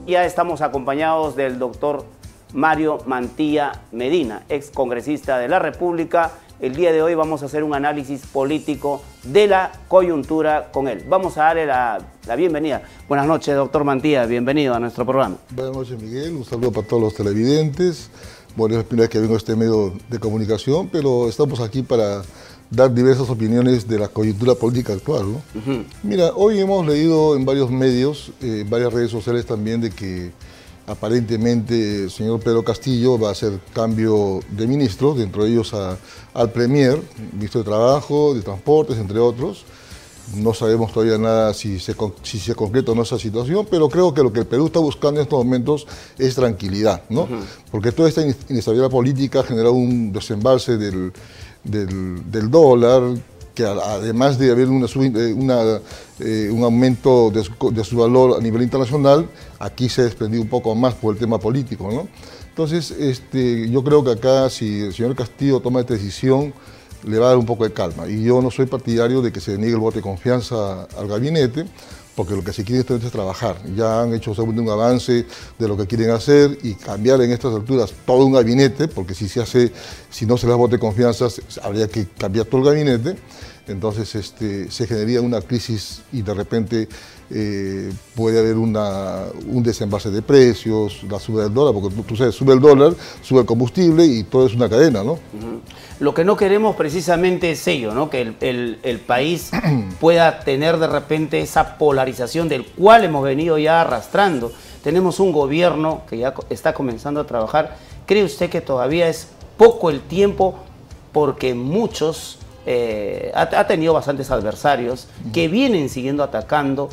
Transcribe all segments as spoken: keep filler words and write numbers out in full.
Ya estamos acompañados del doctor Mario Mantilla Medina, ex congresista de la República. El día de hoy vamos a hacer un análisis político de la coyuntura con él. Vamos a darle la, la bienvenida. Buenas noches, doctor Mantilla, bienvenido a nuestro programa. Buenas noches, Miguel. Un saludo para todos los televidentes. Bueno, es la primera vez que vengo a este medio de comunicación, pero estamos aquí para dar diversas opiniones de la coyuntura política actual, ¿no? Uh-huh. Mira, hoy hemos leído en varios medios, eh, en varias redes sociales también, de que aparentemente el señor Pedro Castillo va a hacer cambio de ministros, dentro de ellos a, al Premier, ministro de Trabajo, de Transportes, entre otros. No sabemos todavía nada si se, si se concreta o no esa situación, pero creo que lo que el Perú está buscando en estos momentos es tranquilidad, ¿no? Uh-huh. Porque toda esta inestabilidad política ha generado un desembalce del, del, del dólar, que además de haber una, una, eh, un aumento de su, de su valor a nivel internacional, aquí se ha desprendido un poco más por el tema político, ¿no? Entonces, este, yo creo que acá, si el señor Castillo toma esta decisión, le va a dar un poco de calma. Y yo no soy partidario de que se niegue el voto de confianza al gabinete, porque lo que se quiere es trabajar. Ya han hecho según un avance de lo que quieren hacer y cambiar en estas alturas todo un gabinete, porque si se hace, si no se les voto de confianza, habría que cambiar todo el gabinete. Entonces este, se generaría una crisis y de repente eh, puede haber una, un desenvase de precios, la suba del dólar, porque tú, tú sabes, sube el dólar, sube el combustible y todo es una cadena, ¿no? Uh-huh. Lo que no queremos precisamente es ello, ¿no? Que el, el, el país pueda tener de repente esa polarización del cual hemos venido ya arrastrando. Tenemos un gobierno que ya está comenzando a trabajar. ¿Cree usted que todavía es poco el tiempo porque muchos... Eh, ha, ha tenido bastantes adversarios que vienen siguiendo atacando,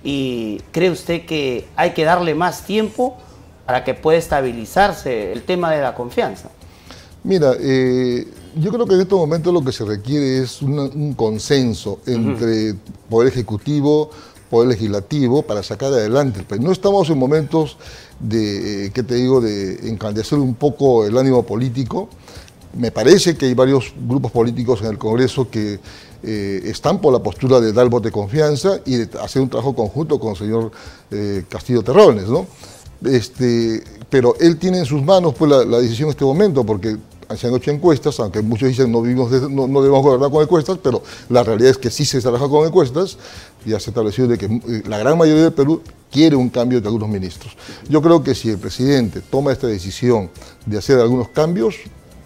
y cree usted que hay que darle más tiempo para que pueda estabilizarse el tema de la confianza? Mira, eh, yo creo que en estos momentos lo que se requiere es una, un consenso entre uh-huh. Poder Ejecutivo, Poder Legislativo, para sacar adelante. Pero no estamos en momentos de, eh, ¿qué te digo?, de encaldecer un poco el ánimo político. Me parece que hay varios grupos políticos en el Congreso que eh, están por la postura de dar el voto de confianza y de hacer un trabajo conjunto con el señor eh, Castillo Terrones, ¿no? Este, pero él tiene en sus manos pues, la, la decisión en este momento, porque se han hecho encuestas, aunque muchos dicen no, vivimos de, no, no debemos gobernar con encuestas, pero la realidad es que sí se trabaja con encuestas, y ya se ha establecido de que eh, la gran mayoría del Perú quiere un cambio de algunos ministros. Yo creo que si el presidente toma esta decisión de hacer algunos cambios,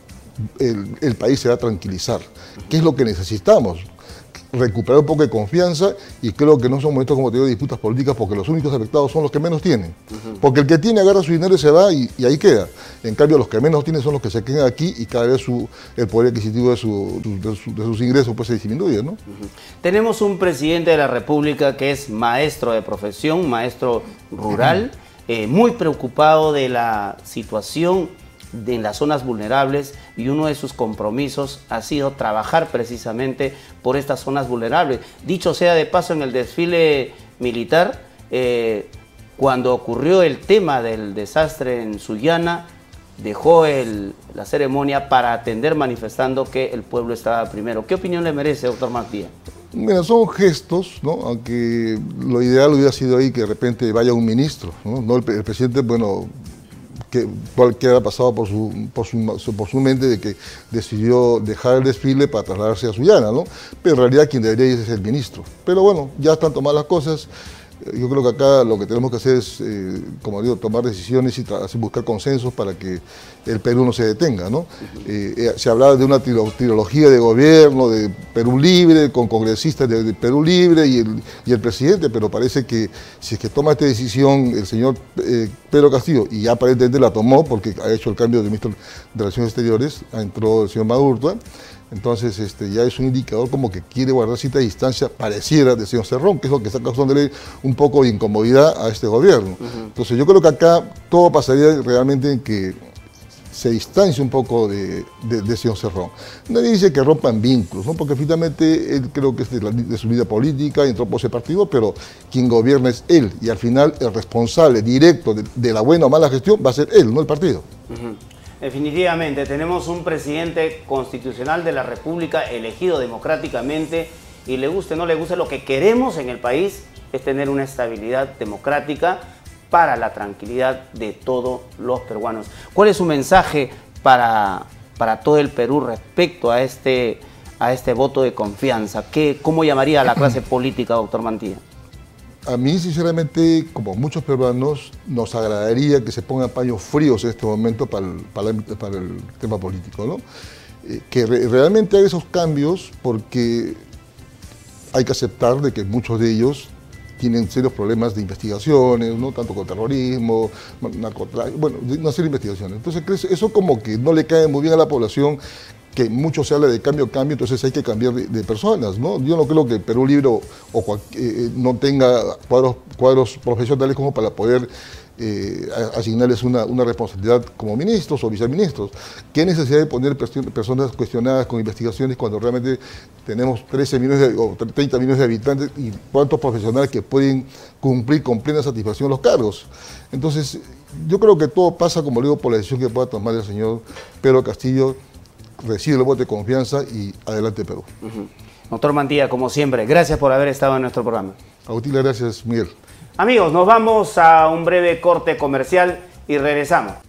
El, el país se va a tranquilizar. ¿Qué es lo que necesitamos? Recuperar un poco de confianza, y creo que no son momentos, como te digo, de disputas políticas, porque los únicos afectados son los que menos tienen. Uh-huh. Porque el que tiene agarra su dinero y se va y, y ahí queda. En cambio, los que menos tienen son los que se quedan aquí, y cada vez su, el poder adquisitivo de, su, de, su, de sus ingresos pues se disminuye, ¿no? Uh-huh. Tenemos un presidente de la República que es maestro de profesión, maestro rural, uh-huh. eh, muy preocupado de la situación de en las zonas vulnerables, y uno de sus compromisos ha sido trabajar precisamente por estas zonas vulnerables. Dicho sea de paso, en el desfile militar, eh, cuando ocurrió el tema del desastre en Sullana, dejó el, la ceremonia para atender, manifestando que el pueblo estaba primero. ¿Qué opinión le merece, doctor Mantilla? Mira, son gestos, ¿no? Aunque lo ideal hubiera sido ahí que de repente vaya un ministro, ¿no? No el, el presidente, bueno, que cualquiera ha pasado por su, por, su, por su mente de que decidió dejar el desfile para trasladarse a Sullana, ¿no? Pero en realidad quien debería ir es el ministro. Pero bueno, ya están tomadas las cosas. Yo creo que acá lo que tenemos que hacer es, eh, como digo, tomar decisiones y buscar consensos para que el Perú no se detenga, ¿no? Eh, eh, se hablaba de una trilogía de gobierno, de Perú Libre, con congresistas de, de Perú Libre y el, y el presidente, pero parece que si es que toma esta decisión el señor eh, Pedro Castillo, y ya aparentemente la tomó porque ha hecho el cambio de ministro de Relaciones Exteriores, entró el señor Madurtua. Entonces este, ya es un indicador como que quiere guardar cierta distancia, pareciera, del señor Cerrón, que es lo que está causándole un poco de incomodidad a este gobierno. Uh-huh. Entonces yo creo que acá todo pasaría realmente en que se distancie un poco de, de, de señor Cerrón. Nadie dice que rompan vínculos, ¿no? Porque finalmente él creo que es de, la, de su vida política, entró por ese partido, pero quien gobierna es él, y al final el responsable directo de, de la buena o mala gestión va a ser él, no el partido. Uh-huh. Definitivamente, tenemos un presidente constitucional de la República elegido democráticamente, y le guste o no le guste, lo que queremos en el país es tener una estabilidad democrática para la tranquilidad de todos los peruanos. ¿Cuál es su mensaje para, para todo el Perú respecto a este, a este voto de confianza? ¿Qué, ¿Cómo llamaría a la clase política, doctor Mantilla? A mí, sinceramente, como muchos peruanos, nos agradaría que se pongan paños fríos en este momento para el, para el, para el tema político, ¿no? Eh, que re, realmente haga esos cambios, porque hay que aceptar de que muchos de ellos tienen serios problemas de investigaciones, ¿no? Tanto con terrorismo, narcotráfico, bueno, una serie de investigaciones. Entonces, eso como que no le cae muy bien a la población, que mucho se habla de cambio, cambio, entonces hay que cambiar de, de personas, ¿no? Yo no creo que Perú Libre o, o cual, eh, no tenga cuadros, cuadros profesionales como para poder eh, asignarles una, una responsabilidad como ministros o viceministros. ¿Qué necesidad de poner personas cuestionadas con investigaciones cuando realmente tenemos trece millones de, o treinta millones de habitantes y cuántos profesionales que pueden cumplir con plena satisfacción los cargos? Entonces, yo creo que todo pasa, como le digo, por la decisión que pueda tomar el señor Pedro Castillo. Recibe el voto de confianza y adelante Perú. Uh-huh. Doctor Mantilla, como siempre, gracias por haber estado en nuestro programa. Agustín, gracias, Miguel. Amigos, nos vamos a un breve corte comercial y regresamos.